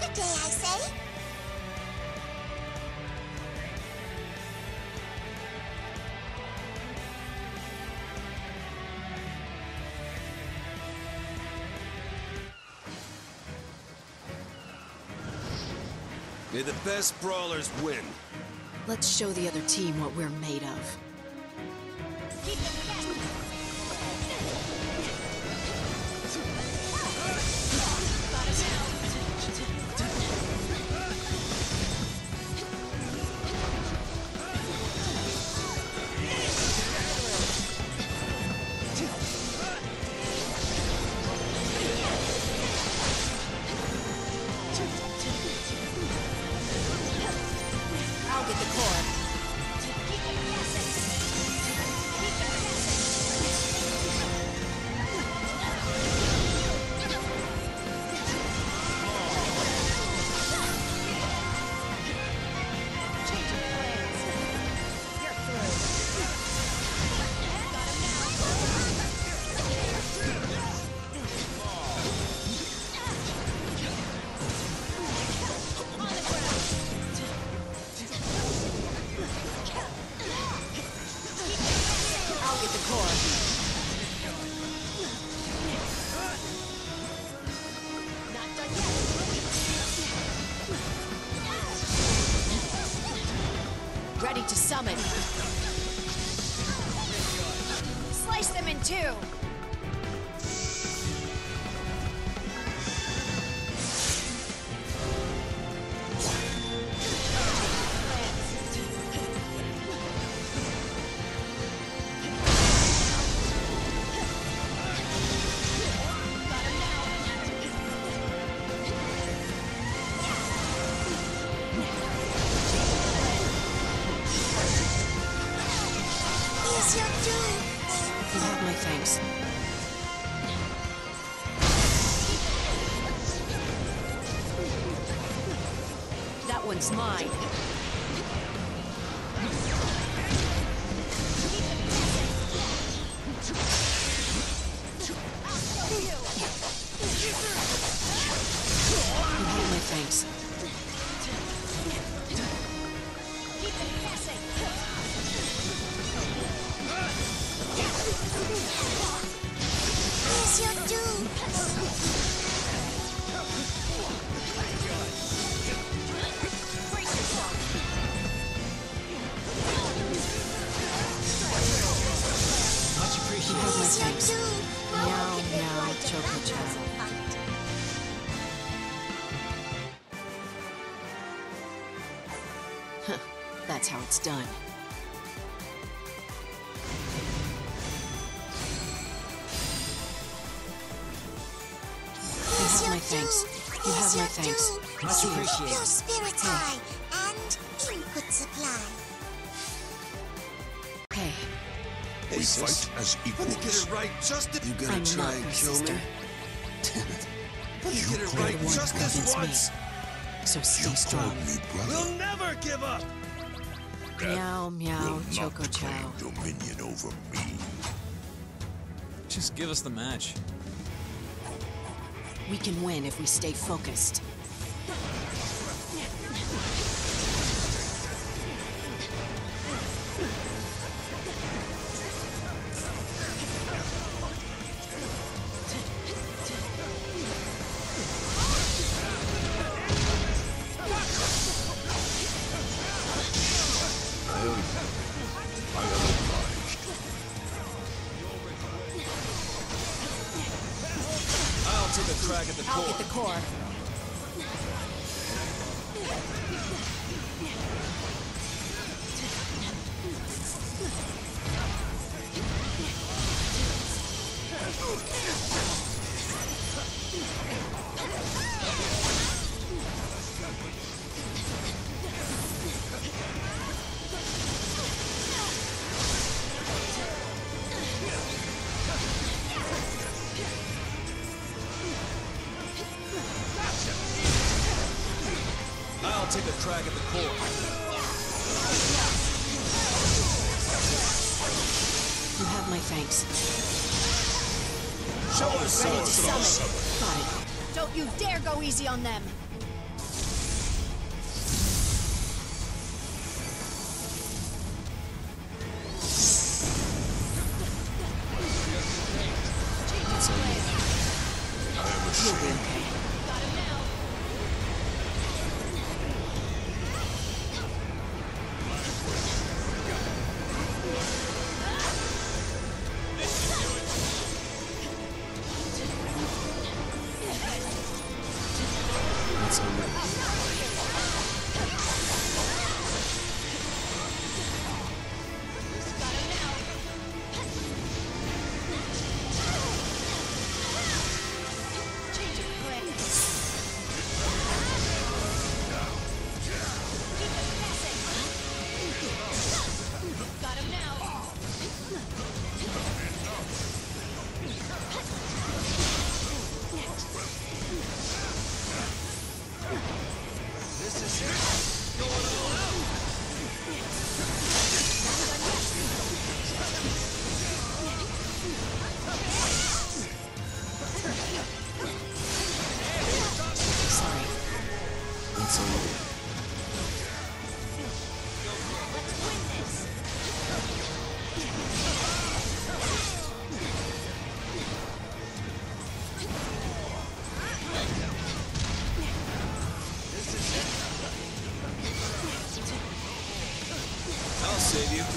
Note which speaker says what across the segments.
Speaker 1: Good day, I say.
Speaker 2: May the best brawlers win.
Speaker 3: Let's show the other team what we're made of. Ready to summon. Slice them in two. You have my thanks. That one's mine. You have my thanks.
Speaker 1: Here's your doom.
Speaker 3: Much appreciated. You have my
Speaker 1: Here's your
Speaker 3: thanks.
Speaker 1: doom.
Speaker 3: Meow, meow, Choco Chow. Huh, that's how it's done. You have my thanks. You have my thanks.
Speaker 1: Much appreciated. Your spirit eye and input supply.
Speaker 3: Okay,
Speaker 2: Hey,
Speaker 4: We
Speaker 2: sis.
Speaker 4: fight as
Speaker 2: Let me get
Speaker 4: equals.
Speaker 2: it right just You gonna
Speaker 3: I'm
Speaker 2: try
Speaker 3: not
Speaker 2: and
Speaker 3: your
Speaker 2: kill
Speaker 3: sister.
Speaker 2: me? Damn it. Let me
Speaker 4: You
Speaker 2: get it
Speaker 4: called
Speaker 2: right
Speaker 3: me
Speaker 2: just
Speaker 3: brother.
Speaker 2: this
Speaker 3: Convince me.
Speaker 2: once.
Speaker 3: So stay
Speaker 4: You
Speaker 3: strong.
Speaker 4: called me brother.
Speaker 2: We'll never give up.
Speaker 3: Meow, meow,
Speaker 4: Will
Speaker 3: Choco
Speaker 4: not
Speaker 3: Chow.
Speaker 4: claim dominion over me.
Speaker 5: Just give us the match.
Speaker 3: We can win if we stay focused.
Speaker 4: I am obliged.
Speaker 5: I'll take a crack at the
Speaker 3: I'll
Speaker 5: core.
Speaker 3: get the core.
Speaker 5: I'll take a crack at the core.
Speaker 3: You have my thanks.
Speaker 5: Show us
Speaker 3: Ready to
Speaker 5: some.
Speaker 3: summon. Got it. Don't you dare go easy on them.
Speaker 2: It's on me.
Speaker 3: Sorry.
Speaker 2: It's on me.
Speaker 5: I'll save you.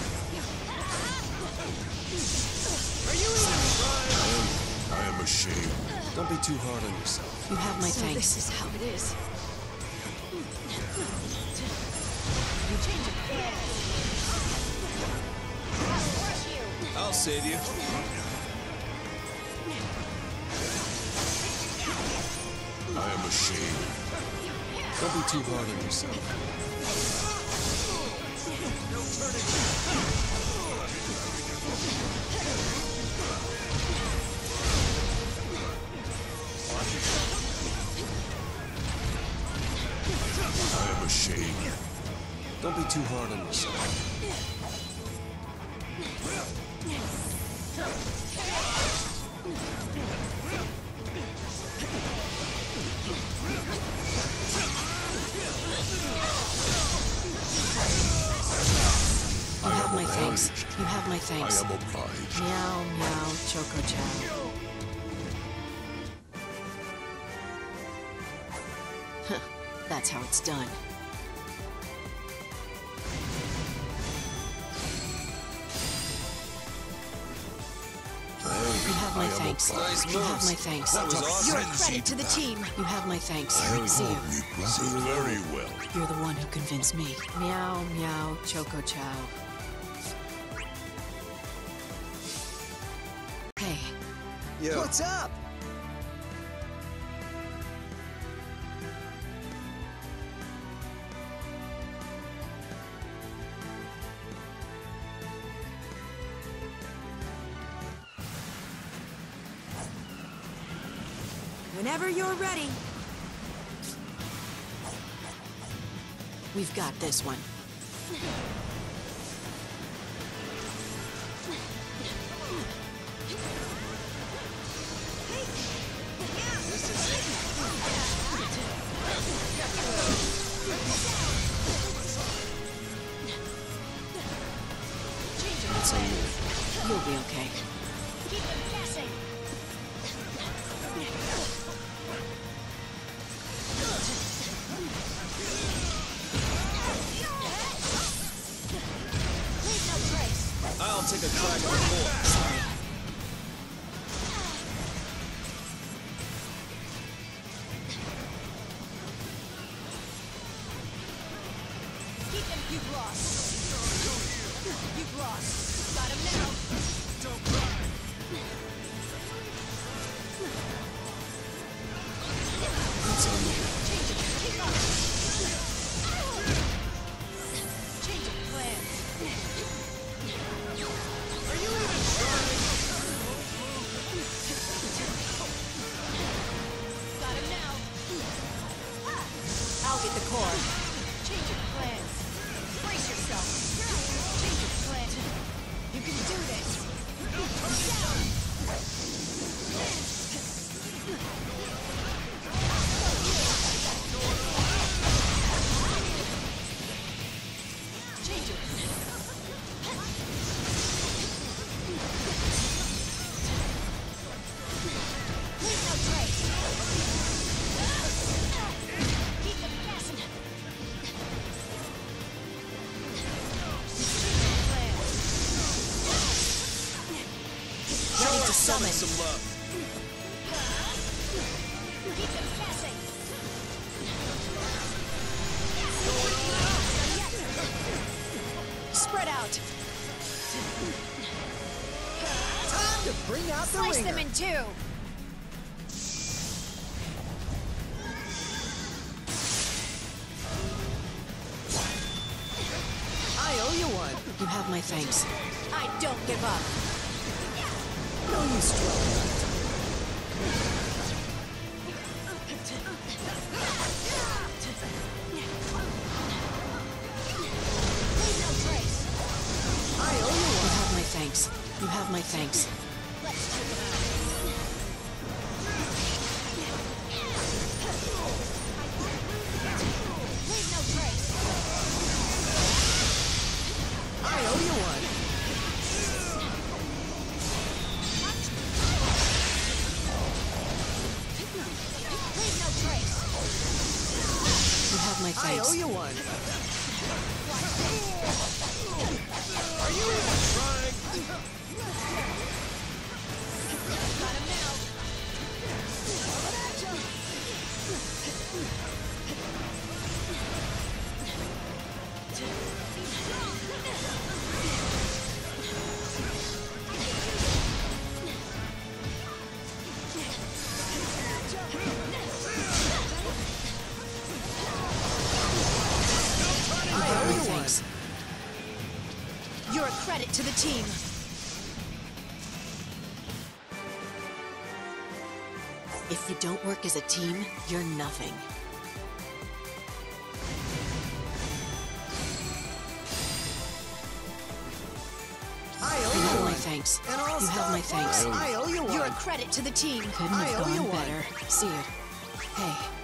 Speaker 4: I am ashamed.
Speaker 2: Don't be too hard on yourself.
Speaker 3: You have my
Speaker 6: So
Speaker 3: thanks.
Speaker 6: this is how it is.
Speaker 5: I'll save you.
Speaker 4: I am ashamed.
Speaker 2: Don't be too hard on yourself.
Speaker 4: I am ashamed.
Speaker 2: Don't be too hard on yourself.
Speaker 3: You have my thanks. You have my
Speaker 4: I
Speaker 3: thanks.
Speaker 4: am obliged.
Speaker 3: Meow, meow, choco chow. Huh, that's how it's done. You have my
Speaker 4: I am
Speaker 3: thanks.
Speaker 4: obliged.
Speaker 5: Nice
Speaker 3: You have
Speaker 5: moves.
Speaker 3: my thanks.
Speaker 5: That was awesome.
Speaker 6: You're a credit to the team.
Speaker 3: You have my thanks.
Speaker 4: You
Speaker 3: See you.
Speaker 4: called me brother. Very well.
Speaker 3: You're the one who convinced me. Meow, meow, choco chow. Hey,
Speaker 2: Yo.
Speaker 7: What's up?
Speaker 6: Whenever you're ready.
Speaker 3: we've got this one.
Speaker 2: It's on me.
Speaker 3: You'll be okay.
Speaker 6: Keep them guessing. Leave no trace.
Speaker 5: I'll take a crack at the core.
Speaker 3: Sorry.
Speaker 6: Keep them. You've lost. You've lost. Got him now.
Speaker 2: It's on me.
Speaker 6: Change it. Keep up. Change of plans. Are you even trying? Got him now. I'll get the core. Change of plans. Brace yourself. Change of plans. You can do this. Change it. Leave no trace. Keep them guessing.
Speaker 5: Show
Speaker 3: Ready
Speaker 5: our
Speaker 3: to summon.
Speaker 5: some love.
Speaker 6: Keep them guessing. Spread out.
Speaker 7: Time to bring out the
Speaker 6: Slice
Speaker 7: ringer.
Speaker 6: them in two.
Speaker 7: I owe you one.
Speaker 3: You have my thanks.
Speaker 6: I don't give up.
Speaker 7: No use dwelling.
Speaker 6: Leave no trace.
Speaker 7: I owe you
Speaker 3: You
Speaker 7: one.
Speaker 3: have my thanks. You have my thanks.
Speaker 6: Let's take them out. Leave no trace.
Speaker 7: I owe you one.
Speaker 6: Leave no trace.
Speaker 3: You have my
Speaker 7: I
Speaker 3: thanks.
Speaker 7: owe you one.
Speaker 2: Are you even trying?
Speaker 6: Got him now.
Speaker 3: You have my thanks.
Speaker 6: You're a credit to the team.
Speaker 3: If you don't work as a team, you're nothing.
Speaker 7: I
Speaker 3: You
Speaker 7: owe
Speaker 3: have
Speaker 7: you
Speaker 3: my
Speaker 7: one.
Speaker 3: thanks.
Speaker 7: And I'll
Speaker 3: You have my
Speaker 7: stop.
Speaker 3: thanks.
Speaker 7: I owe you one.
Speaker 6: You're a credit to the team.
Speaker 3: Couldn't
Speaker 7: I
Speaker 3: have
Speaker 7: owe you
Speaker 3: gone
Speaker 7: one.
Speaker 3: better. See it. Hey,